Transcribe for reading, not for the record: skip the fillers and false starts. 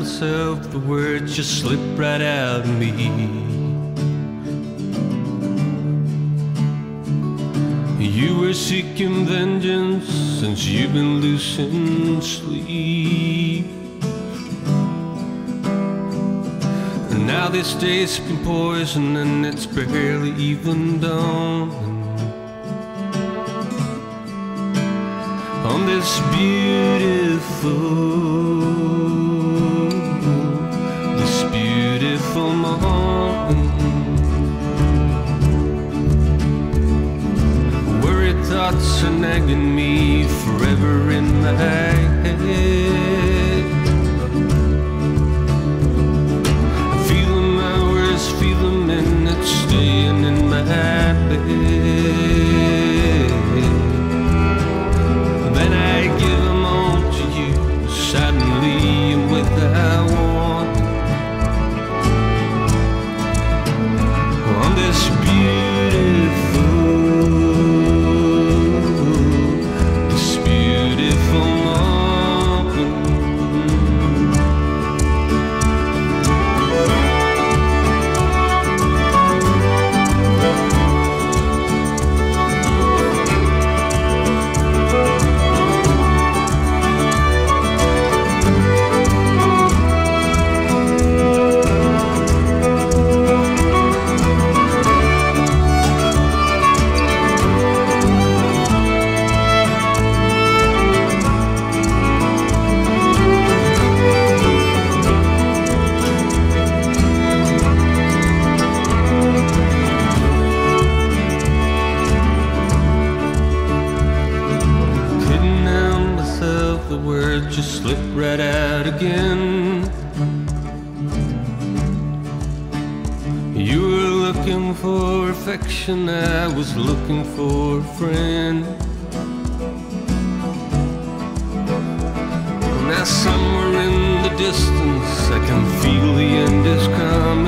myself, the words just slipped right out of me. You were seeking vengeance since you've been losing sleep. And now this day's been poisoned and it's barely even dawn. On this beautiful morning, worried thoughts are nagging me forever in my head. I feel them hours, feel them minutes, staying in my bed. Then I give them all to you, suddenly and without warning. On this beautiful morning. The words just slipped right out again. You were looking for affection, I was looking for a friend. Now somewhere in the distance I can feel the end is coming.